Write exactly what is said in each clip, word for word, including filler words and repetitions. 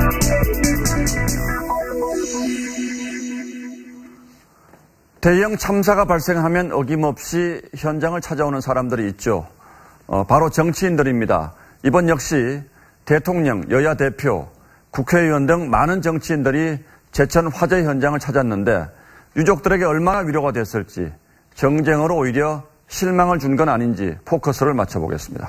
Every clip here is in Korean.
대형 참사가 발생하면 어김없이 현장을 찾아오는 사람들이 있죠. 어, 바로 정치인들입니다. 이번 역시 대통령, 여야 대표, 국회의원 등 많은 정치인들이 제천 화재 현장을 찾았는데 유족들에게 얼마나 위로가 됐을지, 정쟁으로 오히려 실망을 준 건 아닌지 포커스를 맞춰보겠습니다.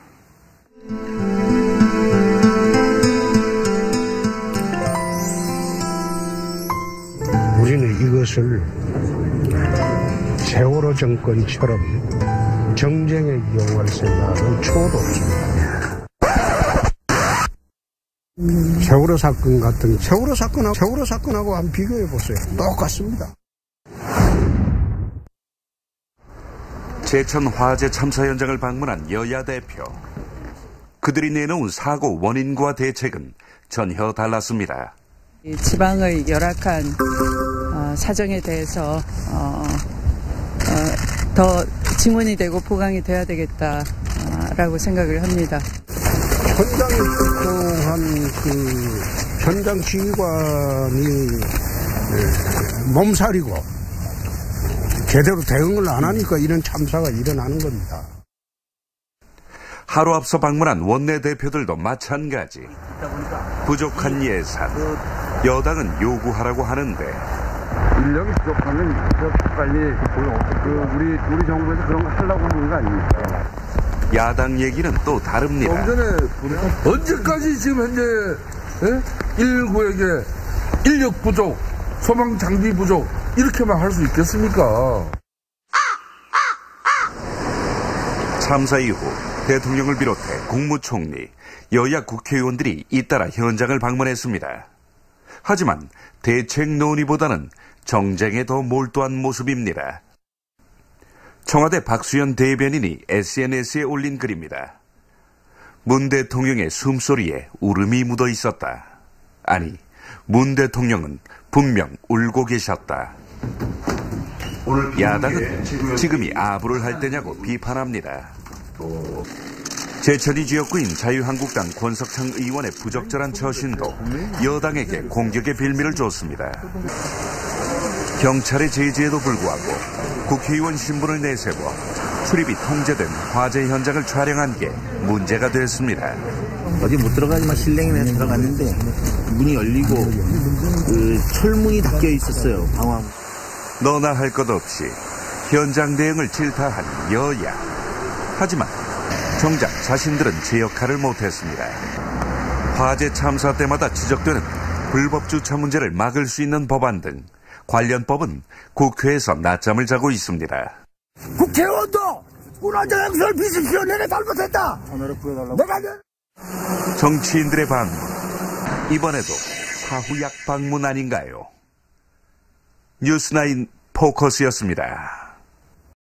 우리는 이것을 세월호 정권처럼 정쟁에 이용할 생각은 초도 없습니다. 세월호 사건 같은 세월호 사건하고 세월호 사건하고 한번 비교해 보세요. 똑같습니다. 제천 화재 참사 현장을 방문한 여야 대표. 그들이 내놓은 사고 원인과 대책은 전혀 달랐습니다. 지방의 열악한 어, 사정에 대해서 어, 어, 더 증언이 되고 보강이 돼야 되겠다라고 생각을 합니다. 현장에 출동한 그 현장 지휘관이 몸살이고 제대로 대응을 안 하니까 이런 참사가 일어나는 겁니다. 하루 앞서 방문한 원내대표들도 마찬가지. 부족한 예산, 여당은 요구하라고 하는데 인력이 부족하면 빨리 그 우리 우리 정부에서 그런 거 하려고 하는 거 아닙니까? 야당 얘기는 또 다릅니다. 전에 언제까지 지금 현재 일구에게 인력 부족, 소방 장비 부족 이렇게만 할 수 있겠습니까? 참사 이후 대통령을 비롯해 국무총리, 여야 국회의원들이 잇따라 현장을 방문했습니다. 하지만 대책 논의보다는 정쟁에 더 몰두한 모습입니다. 청와대 박수현 대변인이 에스엔에스에 올린 글입니다. 문 대통령의 숨소리에 울음이 묻어 있었다. 아니, 문 대통령은 분명 울고 계셨다. 야당은 지금이 아부를 할 때냐고 비판합니다. 제천이 지역구인 자유한국당 권석창 의원의 부적절한 처신도 여당에게 공격의 빌미를 줬습니다. 경찰의 제지에도 불구하고 국회의원 신분을 내세워 출입이 통제된 화재 현장을 촬영한 게 문제가 됐습니다. 어디 못 들어가지만 실내에 들어갔는데 문이 열리고 그 철문이 닫혀 있었어요. 방황. 너나 할 것 없이 현장 대응을 질타한 여야. 하지만 정작 자신들은 제 역할을 못했습니다. 화재 참사 때마다 지적되는 불법 주차 문제를 막을 수 있는 법안 등 관련 법은 국회에서 낮잠을 자고 있습니다. 국회의원도 운전자 행사를 비십시오. 내가 잘못했다. 내가 정치인들의 방문, 이번에도 사후약 방문 아닌가요? 뉴스나인 포커스였습니다.